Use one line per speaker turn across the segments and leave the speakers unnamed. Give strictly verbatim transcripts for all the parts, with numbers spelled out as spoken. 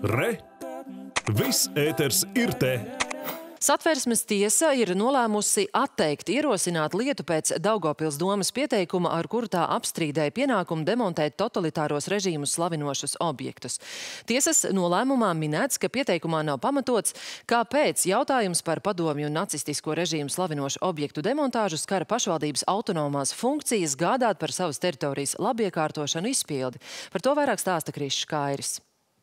Re! Viss ēters ir te!
Satversmes tiesa ir nolēmusi atteikt ierosināt lietu pēc Daugavpils domas pieteikuma, ar kuru tā apstrīdēja pienākumu demontēt totalitāros režīmus slavinošus objektus. Tiesas nolēmumā minēts, ka pieteikumā nav pamatots, kāpēc jautājums par padomju un nacistisko režīmu slavinošu objektu demontāžu skara pašvaldības autonomās funkcijas gādāt par savas teritorijas labiekārtošanu izpildi. Par to vairāk stāsta Krišs Kairis.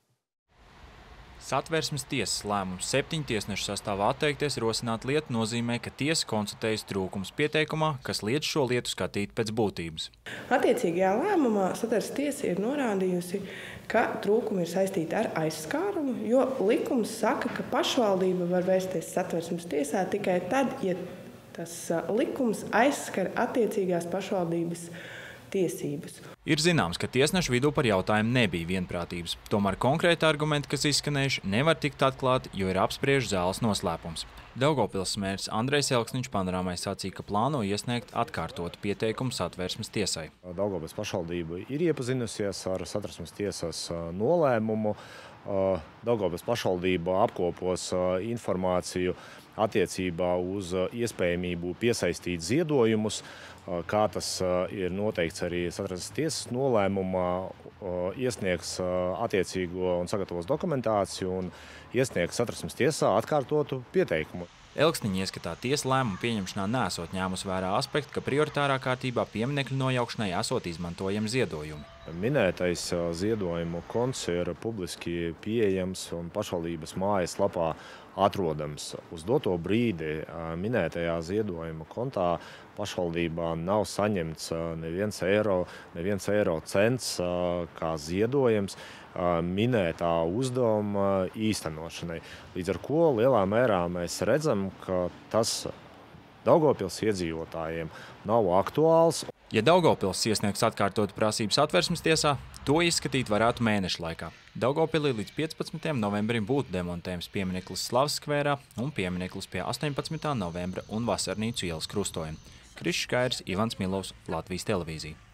Satversmes tiesas lēmums septiņu tiesnešu sastāvā atteikties rosināt lietu nozīmē, ka tiesa konstatējas trūkums pieteikumā, kas liedz šo lietu skatīt pēc būtības.
Attiecīgajā lēmumā Satversmes tiesa ir norādījusi, ka trūkumi ir saistīti ar aizskārumu, jo likums saka, ka pašvaldība var vērsties Satversmes tiesā tikai tad, ja tas likums aizskar attiecīgās pašvaldības tiesības.
Ir zināms, ka tiesnešu vidū par jautājumu nebija vienprātības. Tomēr konkrēti argumenti, kas izskanējuši, nevar tikt atklāti, jo ir apspriež zāles noslēpums. Daugavpils mērs Andrejs Elksniņš panorāmai sacīja, ka plāno iesniegt atkārtotu pieteikumu Satversmes tiesai.
Daugavpils pašvaldība ir iepazinusies ar Satversmes tiesas nolēmumu. Daugavpils pašvaldība apkopos informāciju attiecībā uz iespējamību piesaistīt ziedojumus, kā tas ir noteikts arī Satversmes tiesas nolēmumā, iesniegs attiecīgo un sagatavos dokumentāciju un iesniegs Satversmes tiesā atkārtotu pieteikumu.
Elksniņa ieskatā tiesa lēmumu pieņemšanā nesot ņēmus vērā aspektu, ka prioritārā kārtībā pieminekļu nojaukšanai esot izmantojami ziedojumi.
Minētais ziedojumu konts ir publiski pieejams un pašvaldības mājaslapā atrodams. Uz doto brīdi minētajā ziedojuma kontā pašvaldībā nav saņemts neviens eiro, neviens eiro cents kā ziedojums minētā uzdevuma īstenošanai. Līdz ar ko lielā mērā mēs redzam, ka tas Daugavpils iedzīvotājiem nav aktuāls.
Ja Daugavpils iesniegs atkārtotu prasību Satversmes tiesā, to izskatīt varētu mēnešu laikā. Daugavpilī līdz piecpadsmitajam novembrim būtu demontējums piemineklis Slavas skvērā un piemineklis pie astoņpadsmitā novembra un Vasarnīcu ielas krustojuma. Krišs Kairis, Ivans Milovs, Latvijas televīzija.